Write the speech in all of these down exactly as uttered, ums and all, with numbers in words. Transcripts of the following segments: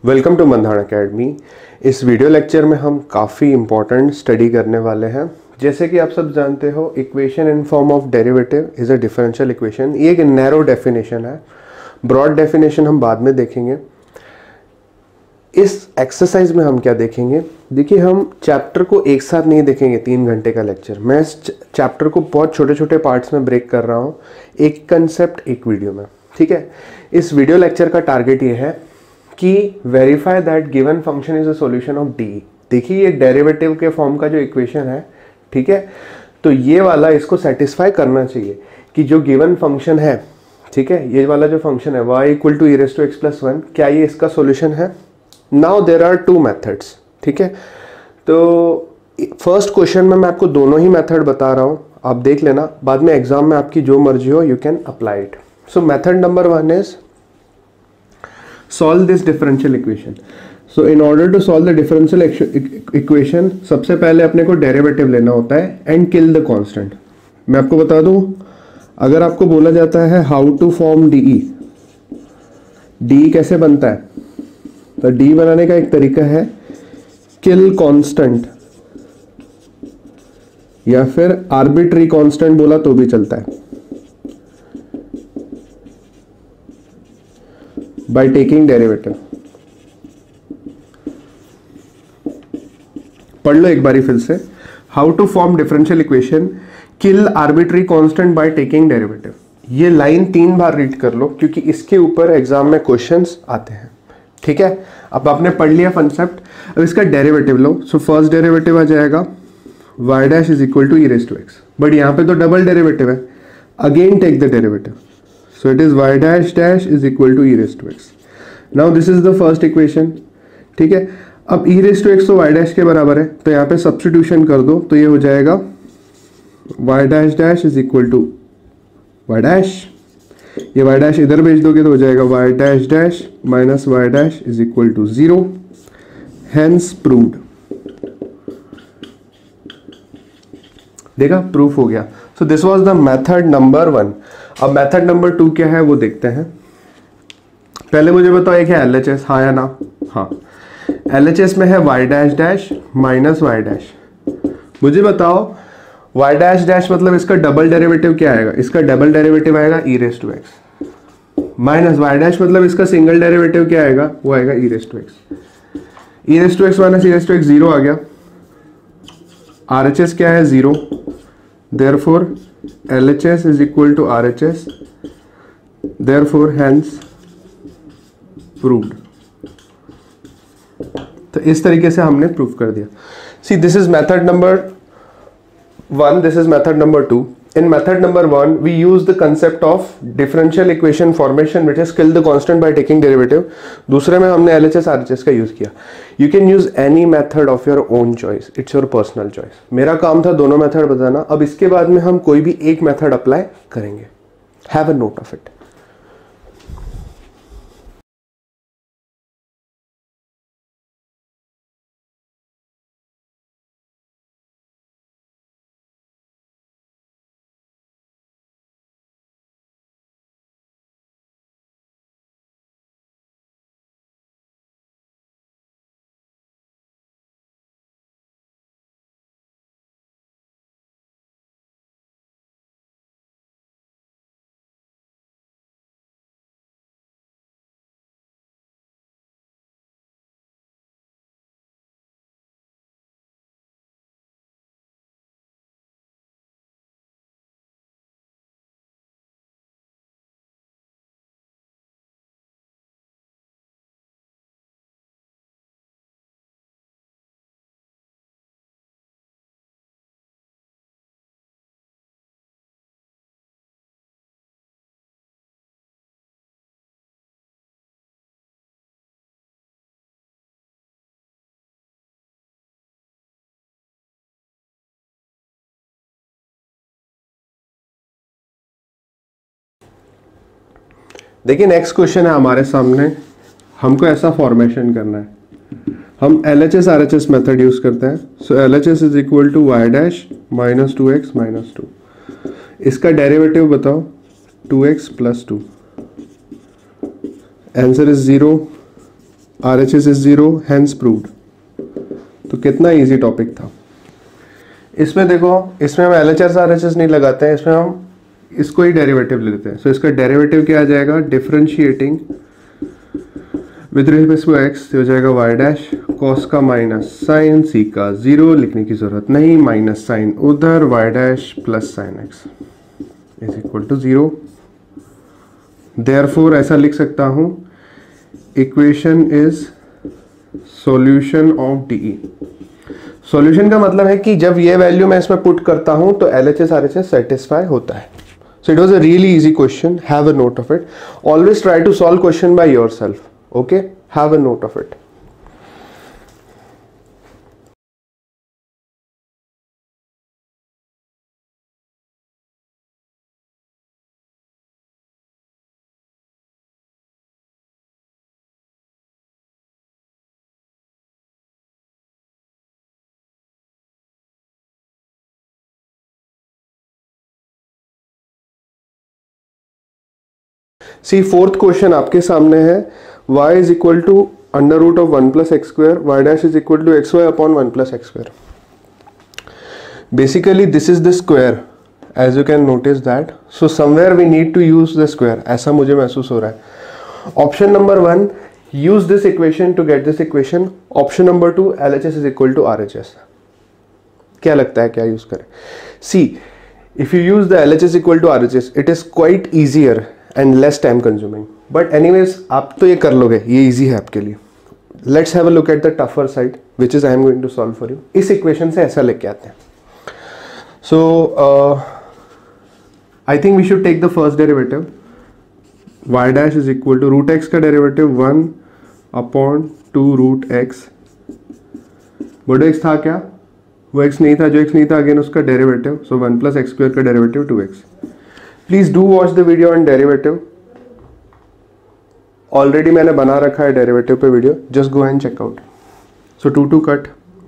Welcome to Mandhan academy. इस video lecture में हम काफ़ी इम्पॉर्टेंट स्टडी करने वाले हैं। जैसे कि आप सब जानते हो, equation in form of derivative is a differential equation. ये एक नैरो डेफिनेशन है, ब्रॉड डेफिनेशन हम बाद में देखेंगे। इस एक्सरसाइज में हम क्या देखेंगे, देखिए हम चैप्टर को एक साथ नहीं देखेंगे, तीन घंटे का लेक्चर। मैं इस चैप्टर को बहुत छोटे छोटे पार्ट्स में ब्रेक कर रहा हूँ, एक कंसेप्ट एक वीडियो में, ठीक है। इस वीडियो लेक्चर का टारगेट ये है कि verify that given function is a solution of D. देखिए ये डेरिवेटिव के फॉर्म का जो इक्वेशन है, ठीक है, तो ये वाला इसको सेटिस्फाई करना चाहिए कि जो गिवन फंक्शन है, ठीक है, ये वाला जो फंक्शन है y equal to e raise to x plus one, क्या ये इसका सॉल्यूशन है। Now there are two methods, ठीक है। तो फर्स्ट क्वेश्चन में मैं आपको दोनों ही मेथड बता रहा हूँ, आप देख लेना, बाद में एग्जाम में आपकी जो मर्जी हो you can apply it. So method number one is solve this differential equation. So in order to solve the differential equation, सबसे पहले अपने को डेरिवेटिव लेना होता है and kill the constant. मैं आपको बता दूं, अगर आपको बोला जाता है how to form D, D कैसे बनता है, तो डी बनाने का एक तरीका है kill constant, या फिर arbitrary constant बोला तो भी चलता है, by taking derivative। पढ़ लो एक बारी फिर से, how to form differential equation, kill arbitrary constant by taking derivative। ये लाइन तीन बार रीड कर लो क्योंकि इसके ऊपर एग्जाम में क्वेश्चंस आते हैं, ठीक है। अब आपने पढ़ लिया कंसेप्ट, अब इसका डेरिवेटिव लो। सो फर्स्ट डेरिवेटिव आ जाएगा y dash is equal to e raise to x, but यहाँ पे तो डबल डेरिवेटिव है, again take the derivative. So it is y dash dash is equal to e raised to x. Now this is the first equation, ठीक है। अब e raised to x तो y dash के बराबर है, तो यहाँ पे सब्स्टिट्यूशन कर दो, तो ये हो जाएगा y dash dash is equal to y dash, ये y dash इधर भेज दोगे तो हो जाएगा y dash dash minus y dash is equal to zero, hence proved। देखा, प्रूफ हो गया। So this was the method number one. अब मेथड नंबर टू क्या है वो देखते हैं। पहले मुझे बताओ ये क्या एल एच एस, हाँ या ना। हाँ, एल एच एस में है y dash dash minus y dash. मुझे बताओ y डैश डैश मतलब इसका डबल डेरिवेटिव क्या आएगा, इसका डबल डेरिवेटिव आएगा e raise to x, minus y dash मतलब इसका सिंगल डेरिवेटिव क्या आएगा, वो आएगा e raise to x. E raise to x minus e raise to x zero आ गया, आर एच एस क्या है zero, therefore L H S is equal to R H S, therefore hence proved। तो इस तरीके से हमने proof कर दिया। See, this is method number one, this is method number two। In method number one, we use the concept of differential equation formation, which is kill the constant by taking derivative। दूसरे में हमने L H S R H S का use किया। You can use any method of your own choice, it's your personal choice। मेरा काम था दोनों method बताना, अब इसके बाद में हम कोई भी एक मेथड अप्लाई करेंगे। Have a note of it। देखिए नेक्स्ट क्वेश्चन है हमारे सामने, हमको ऐसा फॉर्मेशन करना है। हम L H S R H S method use करते हैं। So L H S is equal to y dash minus two x minus two, इसका डेरिवेटिव बताओ two x plus two, answer is zero, R H S is zero, hence proved. तो कितना easy topic था। इसमें देखो, इसमें हम L H S R H S नहीं लगाते हैं, इसमें हम इसको ही डेरिवेटिव लेते हैं। सो so, इसका डेरिवेटिव क्या आ जाएगा, differentiating with respect to x हो जाएगा वाई डैश कॉस का माइनस साइन सी का, जीरो लिखने की जरूरत नहीं, माइनस साइन उधर y dash plus sine x is equal to zero. Therefore ऐसा लिख सकता हूं, equation is solution of DE. Solution का मतलब है कि जब ये वैल्यू मैं इसमें पुट करता हूं तो L H S R H S satisfy होता है। So it was a really easy question, have a note of it. Always try to solve question by yourself, okay, have a note of it. See fourth question आपके सामने है, y is equal to under root of one plus x square, y dash is equal to x y upon one plus x square. Basically this is the square as you can notice that, so somewhere we need to use the square, ऐसा मुझे महसूस हो रहा है। Option number one, use this equation to get this equation. Option number two, L H S is equal to R H S. क्या लगता है क्या यूज करें? See, if you use the L H S equal to R H S, it is quite easier and less time consuming, but anyways आप तो ये कर लोगे, ये इजी है आपके लिए। Let's have a look at the tougher side which is I am going to solve for you. इस इक्वेशन से ऐसा लेके आते हैं। So I think we should take the first derivative, y dash is equal to root x का derivative one upon two root x. बड़ा x था क्या? वो एक्स नहीं था, जो एक्स नहीं था अगेन उसका derivative, so one plus x square का derivative two x. Please do watch the video on derivative, already मैंने बना रखा है डेरिवेटिव पे video, just go and check out. So two two cut,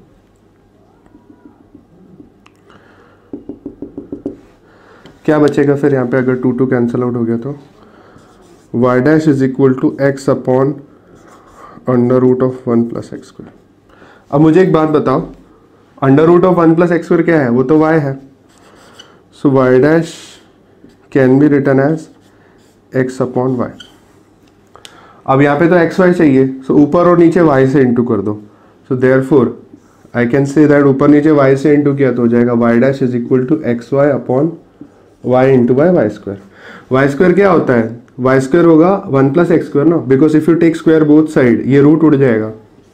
क्या बचेगा फिर यहाँ पे अगर टू टू कैंसिल आउट हो गया तो? Y dash is equal to x upon under root of one plus x square. अब मुझे एक बात बताओ, under root of one plus x square क्या है? वो तो y है। So y dash can be written as x upon y. अब यहाँ पे तो एक्स वाई चाहिए, सो so ऊपर और नीचे y से इंटू कर दो। So therefore I can say that ऊपर नीचे y से इंटू किया तो हो जाएगा y dash is equal to x y upon y into y y square. Y square क्या होता है? वाई स्क्वायर होगा वन प्लस एक्स स्क्वायर ना, because if you take square both side ये रूट उड़ जाएगा।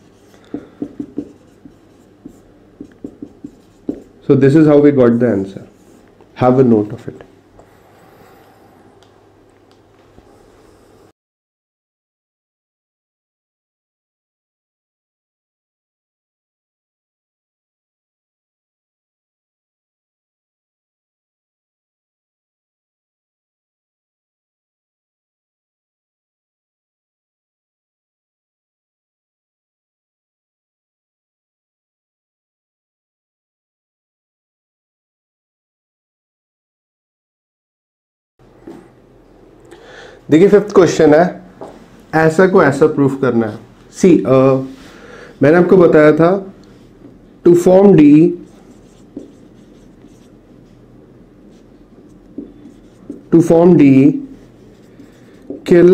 So this is how we got the answer. Have a note of it. देखिए fifth question है, ऐसा को ऐसा प्रूफ करना है। सी uh, मैंने आपको बताया था to form D to form D kill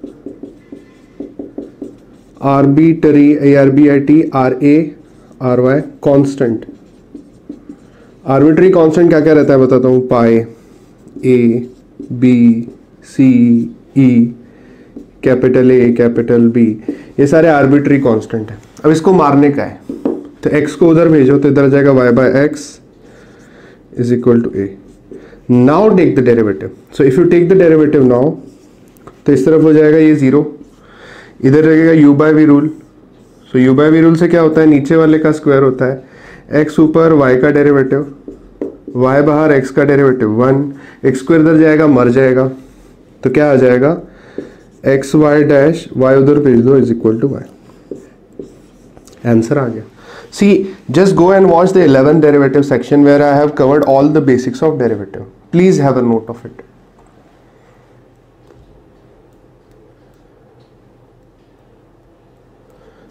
arbitrary R B I T R A R Y constant. Arbitrary constant क्या क्या रहता है बताता हूं, pi a b c e capital A capital B, ये सारे आर्बिट्री कांस्टेंट है। अब इसको मारने का है तो x को उधर भेजो तो इधर जाएगा y by x is equal to a. Now take the derivative. So if you take the derivative now तो इस तरफ हो जाएगा ये जीरो, इधर रहेगा u बाय वी रूल। सो u बाय वी रूल से क्या होता है, नीचे वाले का स्क्वायर होता है, x ऊपर y का डेरिवेटिव, y बाहर x का डेरिवेटिव वन, x स्क्वायर इधर जाएगा मर जाएगा, तो क्या आ जाएगा एक्स वाई डैश वाई उधर भेज दो is equal to y. Answer आ गया। See just go and watch the eleventh derivative section where I have covered all the basics of derivative. Please have a note of it.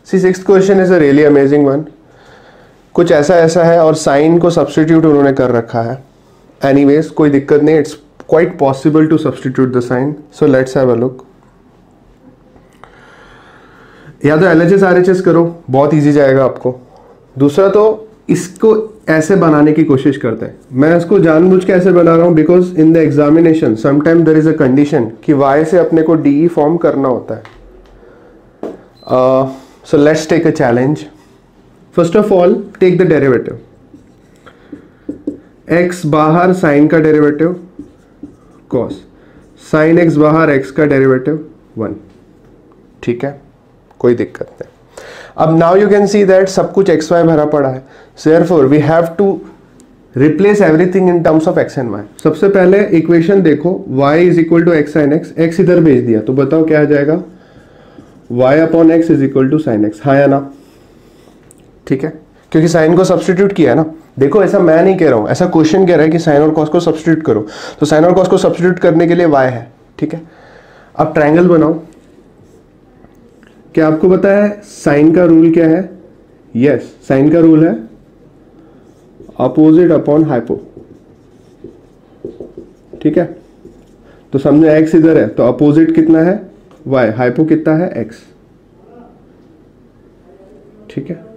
See sixth question is a really amazing one. कुछ ऐसा ऐसा है और sign को substitute उन्होंने कर रखा है। एनीवेज कोई दिक्कत नहीं, it's quite possible to substitute the sine. So let's have a look. या तो L H S R H S करो, बहुत इजी जाएगा आपको। दूसरा तो इसको ऐसे बनाने की कोशिश करते हैं। मैं इसको जानबूझ के ऐसे बना रहा हूं because in the examination sometime there is a condition कि y से अपने को डी फॉर्म करना होता है। So let's take a challenge. First of all take the derivative. x बाहर साइन का डेरिवेटिव cos, साइन x बाहर x का डेरिवेटिव वन। ठीक है, कोई दिक्कत नहीं। अब now you can see that सब कुछ एक्स वाई भरा पड़ा है, so therefore we have to replace everything in terms of x and y. सबसे पहले इक्वेशन देखो, y is equal to x sine x, x इधर भेज दिया तो बताओ क्या आ जाएगा, y upon x is equal to sine x. हाँ या ना? ठीक है, क्योंकि साइन को सब्सटीट्यूट किया है ना। देखो ऐसा मैं नहीं कह रहा हूं, ऐसा क्वेश्चन कह रहा है कि साइन और कॉस को सब्सटीट्यूट करो, तो साइन और कॉस को सब्सटीट्यूट करने के लिए y है। ठीक है, अब ट्रायंगल बनाओ। क्या आपको पता है साइन का रूल क्या है? यस, साइन का रूल है अपोजिट अपॉन हाइपो। ठीक है, तो समझो x इधर है तो अपोजिट कितना है y, हाइपो कितना है x। ठीक है,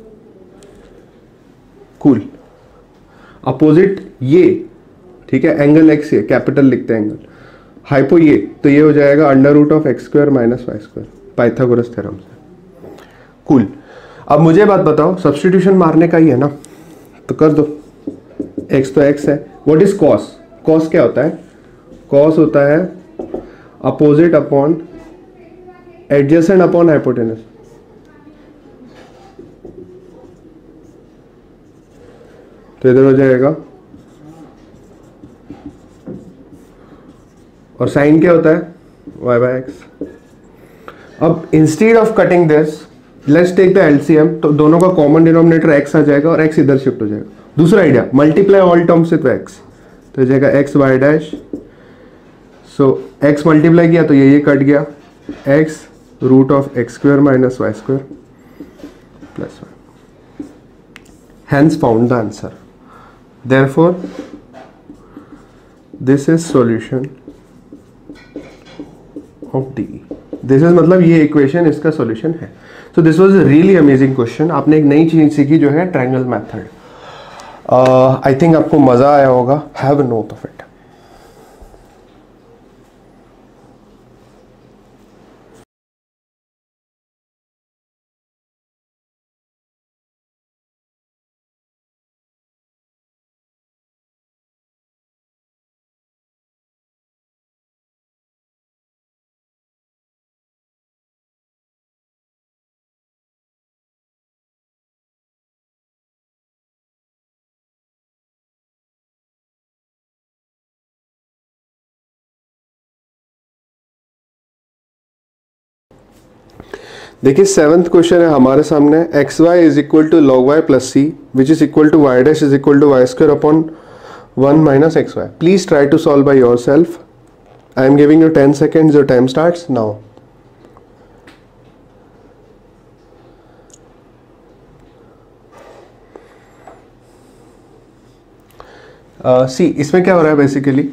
कूल। अपोजिट ये, ठीक है, एंगल x है, कैपिटल लिखते हैं एंगल, हाइपो ये, तो ये हो जाएगा under root of x square minus y square, Pythagoras theorem से। कूल। अब मुझे बात बताओ, सब्स्टिट्यूशन मारने का ही है ना, तो कर दो। x तो x है। What is cos? cos क्या होता है? cos होता है opposite upon adjacent upon hypotenuse. तो इधर हो जाएगा, और साइन क्या होता है? y by x. अब instead of cutting this let's take the LCM, तो दोनों का कॉमन डिनोमिनेटर x आ जाएगा और x इधर शिफ्ट हो जाएगा। दूसरा idea, multiply all terms with x, तो हो जाएगा x y डैश। सो x मल्टीप्लाई किया तो ये ये कट गया, x root of x square minus y square plus one. Hence found the answer. Therefore this is solution of D. This is मतलब ये इक्वेशन इसका सॉल्यूशन है। So this was a really amazing question. आपने एक नई चीज सीखी जो है ट्रायंगल मेथड। आई थिंक आपको मजा आया होगा। Have a note of it. देखिए सेवंथ क्वेश्चन है हमारे सामने, x y is equal to log y plus c which is equal to y dash is equal to y square upon one minus x y. Please try to solve by yourself. I am giving you ten seconds, your time starts now. See इसमें क्या हो रहा है basically,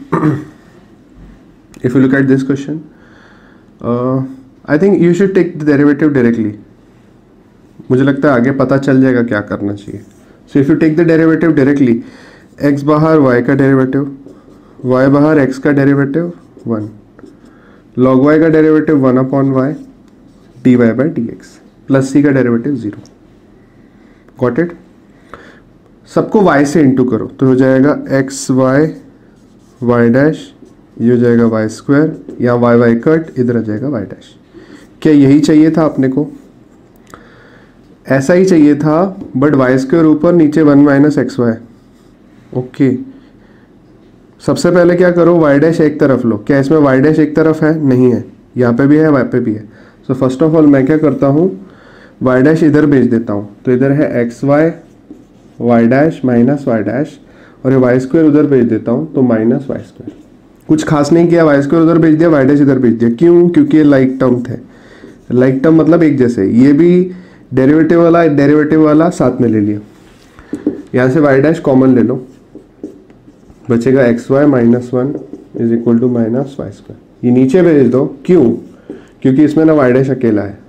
if you look at this question, I think you should take the derivative directly. मुझे लगता है आगे पता चल जाएगा क्या करना चाहिए। So if you take the derivative directly, x बाहर y का डेरिवेटिव, y बाहर x का डेरिवेटिव वन, log y का derivative one upon y d y by d x plus c का डेरिवेटिव जीरो। Got it? सबको y से into करो तो हो जाएगा एक्स वाई वाई डैश, ये हो जाएगा वाई स्क्वायर, या वाई वाई कट, इधर आ जाएगा वाई डैश। क्या यही चाहिए था अपने को? ऐसा ही चाहिए था, बट वाई स्क्वायर ऊपर, नीचे one minus x y. Okay, सबसे पहले क्या करो, वाई डैश एक तरफ लो। क्या इसमें वाई डैश एक तरफ है? नहीं है, यहाँ पे भी है, वहाँ पे भी है। सो फर्स्ट ऑफ ऑल मैं क्या करता हूँ, वाई डैश इधर भेज देता हूँ, तो इधर है x y y dash minus y dash, और ये वाई स्क्वायर उधर भेज देता हूँ तो माइनस वाई स्क्वायर। कुछ खास नहीं किया, वाई स्क्वायर उधर भेज दिया, वाई डैश इधर भेज दिया। क्यों? क्योंकि ये लाइक टर्म थे। लाइक टर्म मतलब एक जैसे, ये भी डेरिवेटिव वाला डेरिवेटिव वाला साथ में ले लिया, यहाँ से वाई डैश कॉमन ले लो, बचेगा x y minus one is equal to minus y square. ये नीचे भेज दो, क्यों? क्योंकि इसमें ना वाई डैश अकेला है।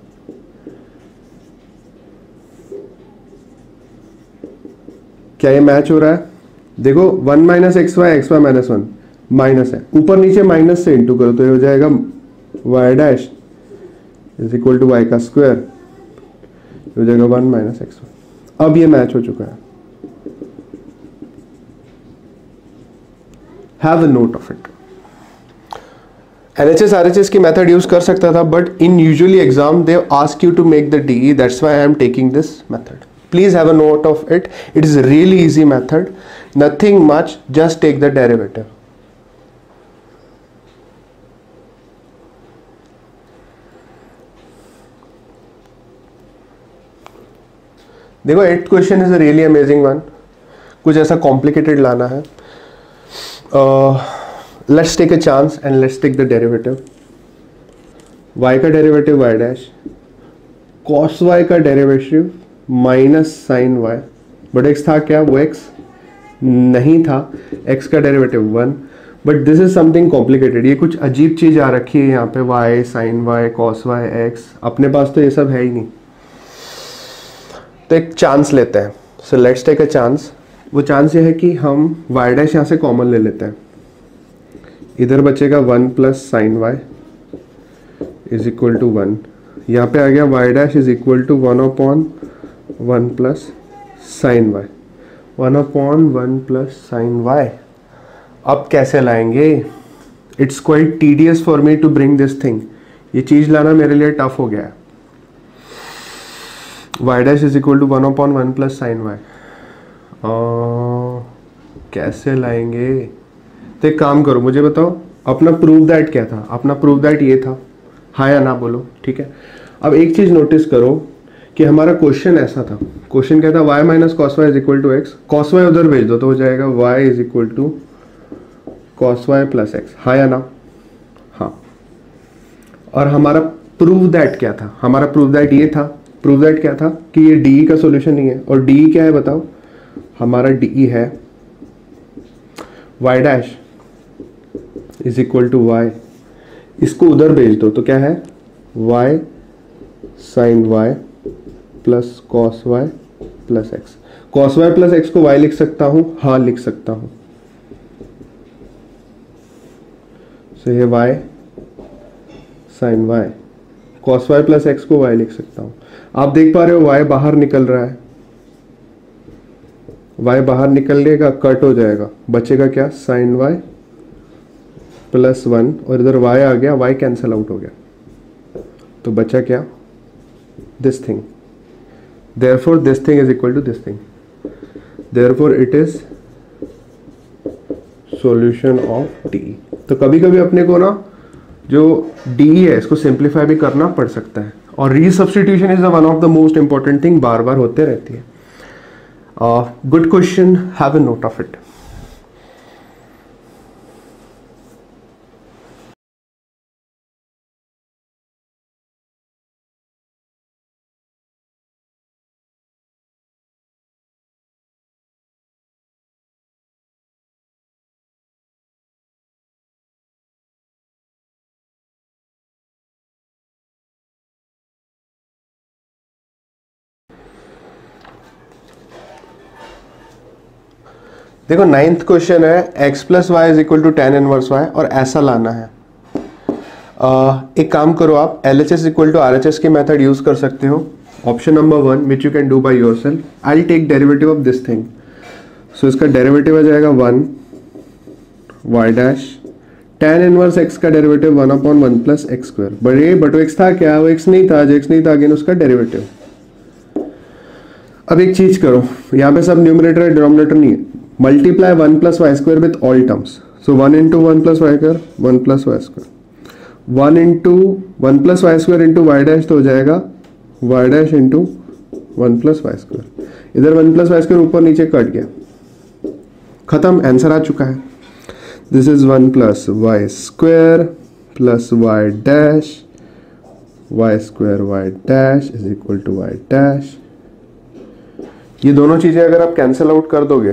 क्या ये मैच हो रहा है? देखो one minus x y, x y minus one minus है, ऊपर नीचे माइनस से इंटू करो तो ये हो जाएगा y dash is equal to y का स्क्वायर, हो जाएगा वन माइनस एक्स वाई। अब ये मैच हो चुका है। Have a note of it. LHS RHS की मेथड यूज कर सकता था, but in usually exam they ask you to make the DE, that's why I am taking this method. Please have a note of it. It is a really easy method. Nothing much. Just take the derivative. देखो eight question is a really amazing one. कुछ ऐसा complicated लाना है। Let's take a chance and let's take the derivative. y का derivative y dash, cos y का derivative minus sine y, but x था क्या? वो x नहीं था, x का derivative one, but this is something complicated. ये कुछ अजीब चीज आ रखी है यहाँ पे, y sign y cos y x, अपने पास तो ये सब है ही नहीं। तो एक चांस लेते हैं। So let's take a chance. वो चांस ये है कि हम y डैश यहाँ से कॉमन ले लेते हैं, इधर बचेगा one plus sine y is equal to one, यहाँ पे आ गया y dash is equal to one upon one plus sine y, one upon one plus sine y. अब कैसे लाएंगे? It's quite tedious for me to bring this thing. ये चीज लाना मेरे लिए टफ हो गया है। Y dash is equal to one upon one plus sine y, कैसे लाएंगे? तो एक काम करो, मुझे बताओ अपना प्रूव दैट क्या था? अपना प्रूव दैट ये था, हाँ या ना बोलो, ठीक है। अब एक चीज नोटिस करो कि हमारा क्वेश्चन ऐसा था, क्वेश्चन क्या था? y minus cos y is equal to x, cos y उधर भेज दो तो हो जाएगा y इज इक्वल टू कॉस वाई प्लस एक्स, हाँ या ना? हाँ। और हमारा प्रूव दैट क्या था? हमारा प्रूव दैट ये था, प्रूव दैट क्या था कि ये डी का सॉल्यूशन नहीं है। और डी क्या है बताओ? हमारा डी है y dash is equal to y, इसको उधर भेज दो तो क्या है? y sign y plus cos y plus x. Cos y plus x को y लिख सकता हूं, हाँ लिख सकता हूं। सो ये y sign y, cos y plus x को y लिख सकता हूं। आप देख पा रहे हो y बाहर निकल रहा है, y बाहर निकलेगा, कट हो जाएगा, बचेगा क्या? साइन वाई प्लस वन, और इधर y आ गया, y कैंसल आउट हो गया, तो बचा क्या? This thing. Therefore this thing is equal to this thing. Therefore it is solution of D. तो कभी कभी अपने को ना जो D है इसको सिंप्लीफाई भी करना पड़ सकता है, और resubstitution is one of the most important thing, बार बार होते रहती है। Good question, have a note of it. देखो नाइन्थ क्वेश्चन है x plus y is equal to tan inverse y, और ऐसा लाना है। uh, एक काम करो, आप L H S equal to R H S की मेथड यूज कर सकते हो। Option number one which you can do by yourself. I will take derivative of this thing. So इसका डेरिवेटिव आ जाएगा one y dash, tan inverse x का derivative one upon one plus x square. बड़े but x था क्या? वो x नहीं था, जो एक्स नहीं था अगेन उसका डेरिवेटिव। अब एक चीज करो, यहाँ पे सब न्यूमरेटर है, डिनोमिनेटर नहीं है। Multiply one plus y square with all terms. So one into one plus y square, one plus y square, one into one plus y square into y dash, तो हो जाएगा y dash into one plus y square. इधर one plus y square ऊपर नीचे cut गया, खत्म, answer आ चुका है। This is one plus y square plus y dash y square y dash is equal to y dash. ये दोनों चीजें अगर आप कैंसिल आउट कर दोगे,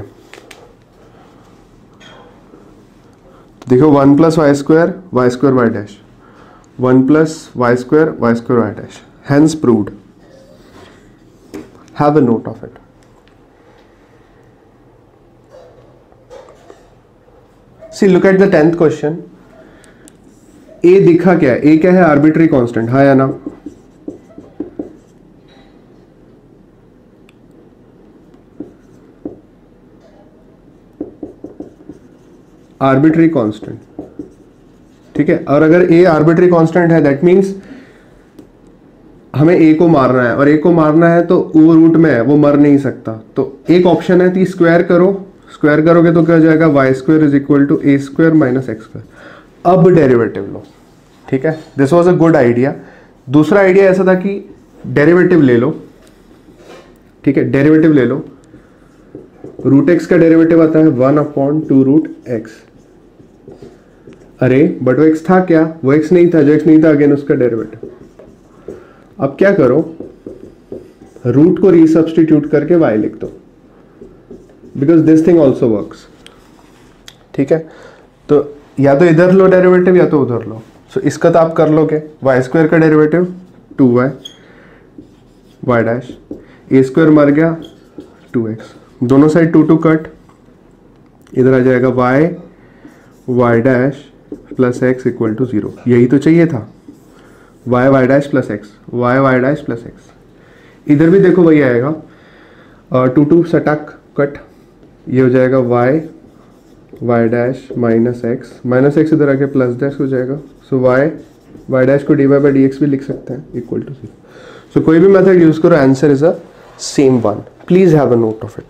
देखो one plus y square y square y dash, one plus y square y square y dash, hence proved. Have a note of it. See, look at the tenth question. A दिखा क्या है? A क्या है? Arbitrary constant, हाँ या ना? Arbitrary constant, ठीक है। और अगर A आर्बिट्री कांस्टेंट है, दैट मीन्स हमें ए को मारना है, और ए को मारना है तो वो रूट में है, वो मर नहीं सकता। तो एक ऑप्शन है कि स्क्वायर करो, स्क्वायर करोगे तो क्या हो जाएगा? Y square is equal to A square minus x square. अब डेरिवेटिव लो, ठीक है। This was a good idea. दूसरा आइडिया ऐसा था कि डेरिवेटिव ले लो, ठीक है, डेरिवेटिव ले लो। रूट एक्स का डेरिवेटिव आता है one upon two root x. अरे बट वो एक्स था क्या? वो एक्स नहीं था। जो एक्स नहीं था अगेन उसका डेरिवेटिव। अब क्या करो, रूट को रीसब्स्टिट्यूट करके y लिख दो, because this thing also works, ठीक है। तो या तो इधर लो डेरिवेटिव या तो उधर लो। सो so, इसका तो आप कर लोगे, वाई स्क्वायर का derivative two y y dash, A square मर गया टू एक्स, दोनों साइड टू टू कट, इधर आ जाएगा y y dash plus x equal to zero. यही तो चाहिए था, y y dash plus x, y y dash plus x. इधर भी देखो वही आएगा, टू टू सटक कट, ये हो जाएगा y y dash minus x, minus x इधर आके प्लस डैश हो जाएगा। सो वाई वाई डैश को d y by d x भी लिख सकते हैं इक्वल टू जीरो। सो कोई भी मेथड यूज करो, answer is a same one. Please have a note of it.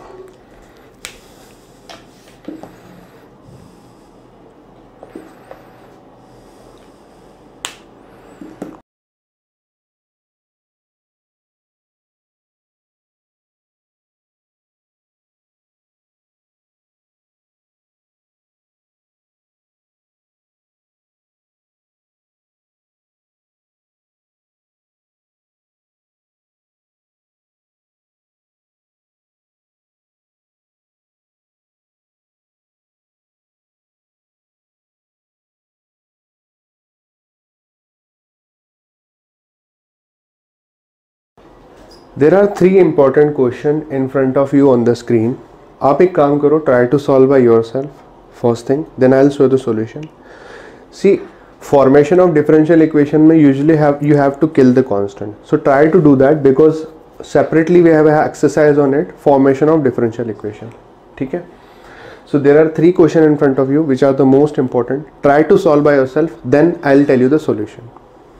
There are three important questions in front of you on the screen. आप एक काम करो, try to solve by yourself first thing, then I'll show the solution. See, formation of differential equation में usually have you have to kill the constant. So try to do that because separately we have an exercise on it, formation of differential equation. ठीक है? So there are three questions in front of you which are the most important. Try to solve by yourself, then I'll tell you the solution.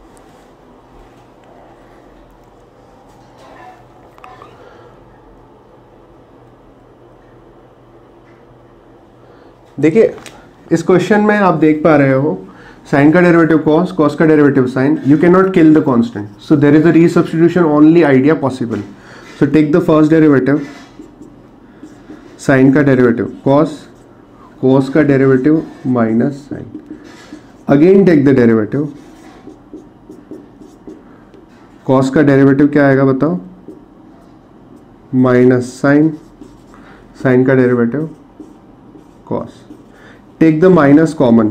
देखिए इस question में आप देख पा रहे हो, साइन का डेरिवेटिव कॉस, कॉस का derivative sine, you can not kill the constant, so there is a resubstitution only idea possible. So take the first derivative, sine का डेरिवेटिव कॉस, कॉस का derivative minus sine, again take the derivative, cos का derivative क्या आएगा बताओ, minus sine, sine का derivative cos, take the minus common,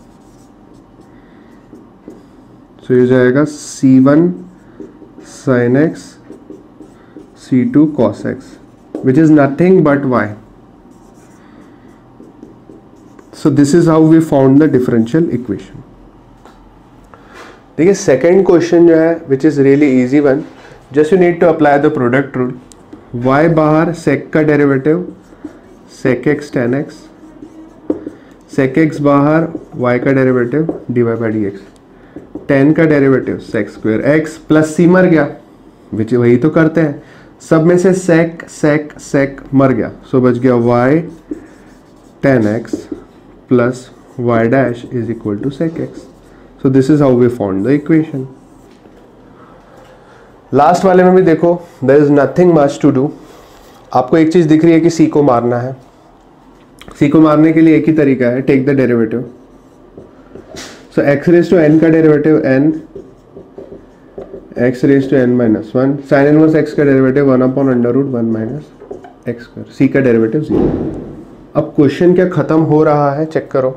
so ये जाएगा C one sine x C two cos x which is nothing but y. So this is how we found the differential equation. देखिए second question जो है which is really easy one, just you need to apply the product rule. y बाहर sec का derivative sec x tan x, sec x बाहर y का derivative d y by d x, tan का derivative sec square x plus C मर गया, विच वही तो करते हैं, सब में से सेक सेक सेक मर गया, सो बच गया y tan x plus y dash is equal to sec x. So this is how we found the equation. Last वाले में भी देखो, there is nothing much to do. आपको एक चीज दिख रही है कि सी को मारना है. सी को मारने के लिए एक ही तरीका है, take the derivative. So x raise to n का derivative n x raise to n minus one, sine inverse x का derivative one upon under root one minus x square, C का डेरिवेटिव जीरो। अब question क्या खत्म हो रहा है, check करो।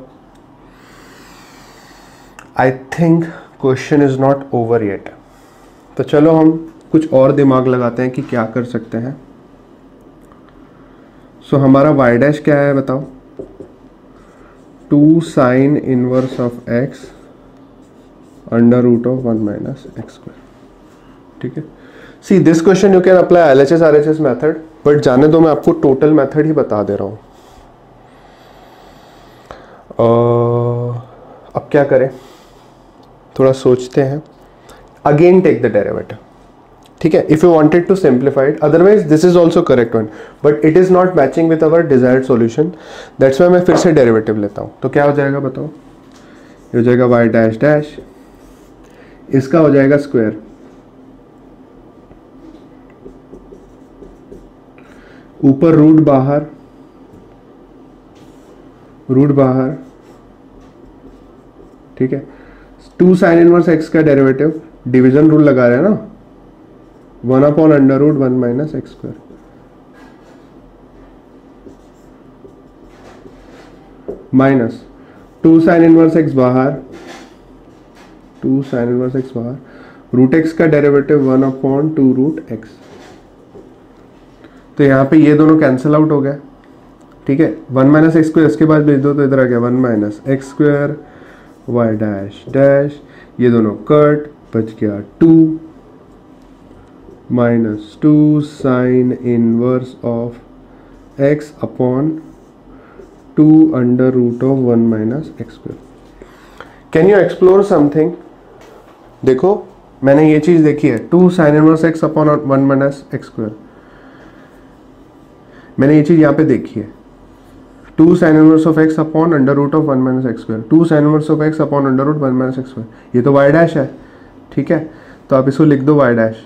I think question is not over yet. तो चलो हम कुछ और दिमाग लगाते हैं कि क्या कर सकते हैं। सो so, हमारा वाई डैश क्या है बताओ, two sine inverse of x under root of one minus x square, ठीक है। See this question you can apply L H S R H S method, but जाने दो मैं आपको टोटल मैथड ही बता दे रहा हूं। uh, अब क्या करें, थोड़ा सोचते हैं। अगेन टेक द डेरिवेटिव, ठीक है, if you wanted to simplify it, otherwise this is also correct one, but it is not matching with our desired solution, that's why मैं फिर से डेरिवेटिव लेता हूं। तो क्या हो जाएगा बताओ, ये हो जाएगा वाई डैश डैश, इसका हो जाएगा स्क्वायर, ऊपर रूट बाहर, रूट बाहर, ठीक है। टू साइन इनवर्स एक्स का डेरिवेटिव, डिवीजन रूल लगा रहे हैं ना, one upon under root one minus x square, minus two sine inverse x बाहर, टू साइन इनवर्स एक्स बाहर, रूट एक्स का derivative one upon two root x. तो यहाँ पे ये दोनों कैंसिल आउट हो गया, ठीक है। वन माइनस एक्स स्क्वायर इसके बाद भेज दो तो इधर आ गया one minus x square y dash dash, ये दोनों कट, बच गया two minus two sine inverse of x upon two under root of one minus x square. Can you explore something? देखो मैंने ये चीज देखी है, two sine inverse x upon one minus x square, मैंने ये चीज यहाँ पे देखी है, two sine inverse of x upon under root of one minus x square, two sine inverse of x upon under root one minus x square, ये तो y dash है, ठीक है। तो आप इसको लिख दो वाई डैश,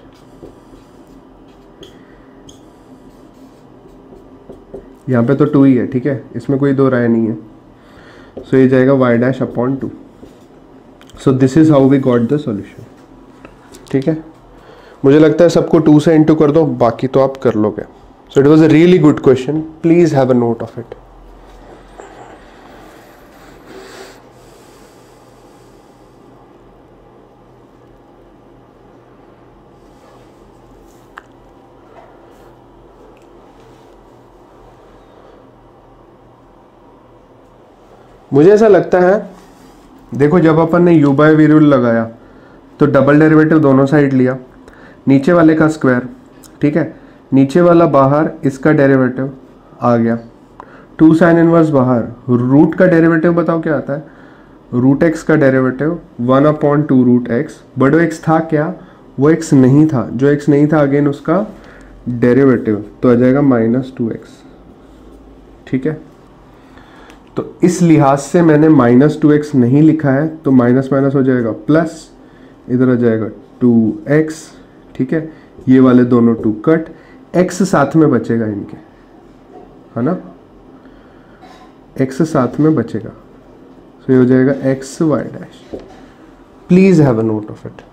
यहाँ पे तो टू ही है, ठीक है, इसमें कोई दो राय नहीं है। सो so, ये जाएगा y dash upon two. So this is how we got the solution, ठीक है। मुझे लगता है सबको टू से इंटू कर दो, बाकी तो आप कर लोगे। So it was a really good question, please have a note of it. मुझे ऐसा लगता है, देखो जब अपन ने u बाय वी रूल लगाया तो डबल डेरिवेटिव दोनों साइड लिया, नीचे वाले का स्क्वायर, ठीक है, नीचे वाला बाहर, इसका डेरिवेटिव आ गया, टू साइन इनवर्स बाहर, रूट का डेरिवेटिव बताओ क्या आता है, रूट एक्स का derivative one upon two root x, but वो एक्स था क्या, वो एक्स नहीं था, जो एक्स नहीं था अगेन उसका डेरिवेटिव, तो आ जाएगा माइनस टू एक्स, ठीक है। तो इस लिहाज से मैंने माइनस टू एक्स नहीं लिखा है, तो माइनस माइनस हो जाएगा प्लस, इधर आ जाएगा टू एक्स, ठीक है, ये वाले दोनों टू कट, एक्स साथ में बचेगा इनके, है ना, एक्स साथ में बचेगा, तो ये हो जाएगा x y dash. Please have a note of it.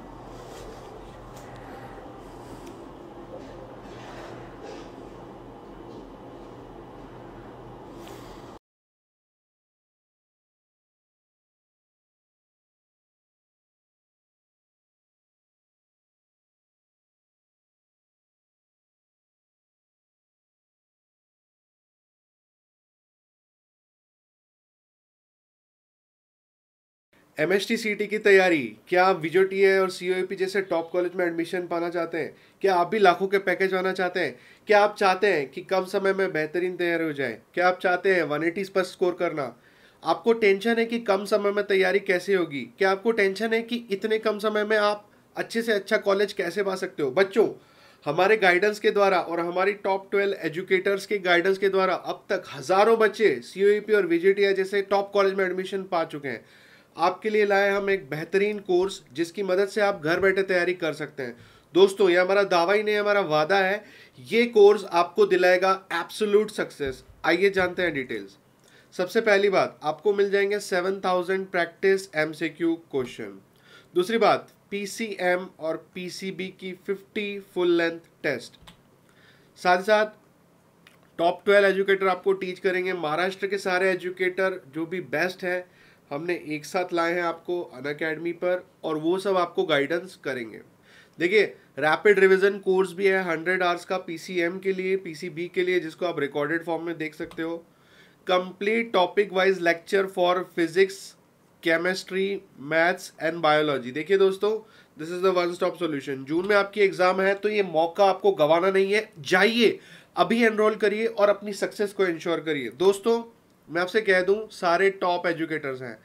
MHT CET की तैयारी, क्या आप विजो टीए और सीओईपी जैसे टॉप कॉलेज में एडमिशन पाना चाहते हैं? क्या आप भी लाखों के पैकेज पाना चाहते हैं? क्या आप चाहते हैं कि कम समय में बेहतरीन तैयारी हो जाए? क्या आप चाहते हैं वन एटी पर स्कोर करना? आपको टेंशन है कि कम समय में तैयारी कैसे होगी? क्या आपको टेंशन है कि इतने कम समय में आप अच्छे से अच्छा कॉलेज कैसे पा सकते हो? बच्चों, हमारे गाइडेंस के द्वारा और हमारी टॉप ट्वेल्व एजुकेटर्स के गाइडेंस के द्वारा अब तक हजारों बच्चे सीओईपी और विजेटीआई जैसे टॉप कॉलेज में एडमिशन पा चुके हैं। आपके लिए लाए हम एक बेहतरीन कोर्स जिसकी मदद से आप घर बैठे तैयारी कर सकते हैं। दोस्तों, ये हमारा दावा ही नहीं, हमारा वादा है, ये कोर्स आपको दिलाएगा एब्सोल्यूट सक्सेस। आइए जानते हैं डिटेल्स। सबसे पहली बात, आपको मिल जाएंगे seven thousand practice MCQ question. दूसरी बात, पीसीएम और पीसीबी की फिफ्टी फुल लेंथ टेस्ट। साथ ही साथ टॉप ट्वेल्व एजुकेटर आपको टीच करेंगे। महाराष्ट्र के सारे एजुकेटर जो भी बेस्ट है हमने एक साथ लाए हैं आपको अनअकैडमी पर, और वो सब आपको गाइडेंस करेंगे। देखिए रैपिड रिवीजन कोर्स भी है हंड्रेड आवर्स का पीसीएम के लिए, पीसीबी के लिए, जिसको आप रिकॉर्डेड फॉर्म में देख सकते हो। Complete topic wise lecture for physics, chemistry, maths and biology. देखिए दोस्तों, this is the one stop solution. June में आपकी एग्जाम है तो ये मौका आपको गंवाना नहीं है। जाइए अभी एनरोल करिए और अपनी सक्सेस को इंश्योर करिए। दोस्तों मैं आपसे कह दूं, सारे टॉप एजुकेटर्स हैं।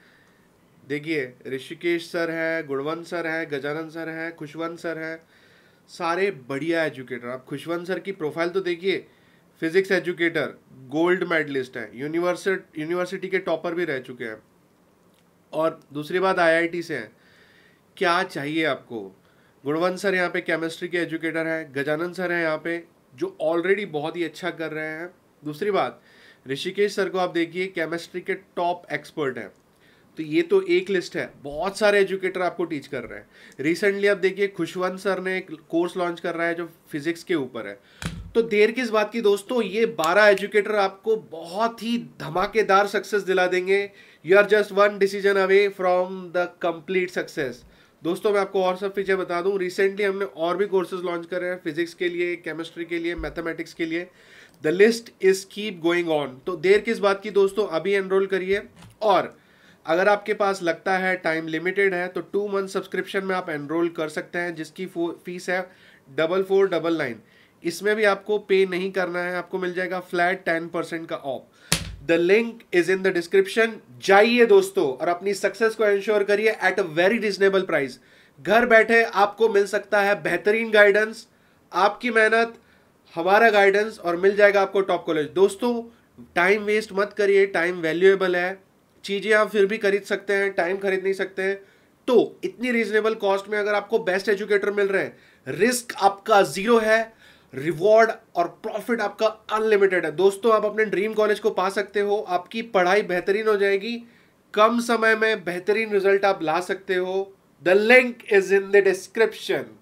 देखिए ऋषिकेश सर है, गुणवंत सर है, गजानन सर है, खुशवंत सर है, सारे बढ़िया एजुकेटर। आप खुशवंत सर की प्रोफाइल तो देखिए, फिजिक्स एजुकेटर, गोल्ड मेडलिस्ट है, यूनिवर्सिटी यूनिवर्सिटी के टॉपर भी रह चुके हैं। और दूसरी बात आईआईटी से है। क्या चाहिए आपको? गुणवंत सर यहाँ पे केमिस्ट्री के एजुकेटर हैं, गजानन सर हैं यहाँ पे जो ऑलरेडी बहुत ही अच्छा कर रहे हैं। दूसरी बात, ऋषिकेश सर को आप देखिए, केमिस्ट्री के टॉप एक्सपर्ट हैं। तो ये तो एक लिस्ट है, बहुत सारे एजुकेटर आपको टीच कर रहे हैं। रिसेंटली आप देखिए खुशवंत सर ने एक कोर्स लॉन्च कर रहा है जो फिजिक्स के ऊपर है। तो देर किस बात की दोस्तों, ये बारह एजुकेटर आपको बहुत ही धमाकेदार सक्सेस दिला देंगे। You are just one decision away from the complete success. दोस्तों मैं आपको और सब फीचर बता दूं, रिसेंटली हमने और भी कोर्सेज लॉन्च कर रहे हैं फिजिक्स के लिए, केमिस्ट्री के लिए, मैथमेटिक्स के लिए। The list is keep going on. तो देर किस बात की दोस्तों, अभी एनरोल करिए। और अगर आपके पास लगता है टाइम लिमिटेड है तो टू मंथ सब्सक्रिप्शन में आप एनरोल कर सकते हैं, जिसकी फीस है डबल फोर डबल नाइन। इसमें भी आपको पे नहीं करना है, आपको मिल जाएगा फ्लैट टेन परसेंट का off. The link is in the description. जाइए दोस्तों और अपनी सक्सेस को इंश्योर करिए at a very reasonable price. घर बैठे आपको मिल सकता है बेहतरीन गाइडेंस, आपकी मेहनत, हमारा गाइडेंस, और मिल जाएगा आपको टॉप कॉलेज। दोस्तों टाइम वेस्ट मत करिए, टाइम वैल्यूएबल है। चीजें आप फिर भी खरीद सकते हैं, टाइम खरीद नहीं सकते हैं। तो इतनी रीजनेबल कॉस्ट में अगर आपको बेस्ट एजुकेटर मिल रहे हैं, रिस्क आपका जीरो है, रिवॉर्ड और प्रॉफिट आपका अनलिमिटेड है। दोस्तों आप अपने ड्रीम कॉलेज को पा सकते हो, आपकी पढ़ाई बेहतरीन हो जाएगी, कम समय में बेहतरीन रिजल्ट आप ला सकते हो। The link is in the description.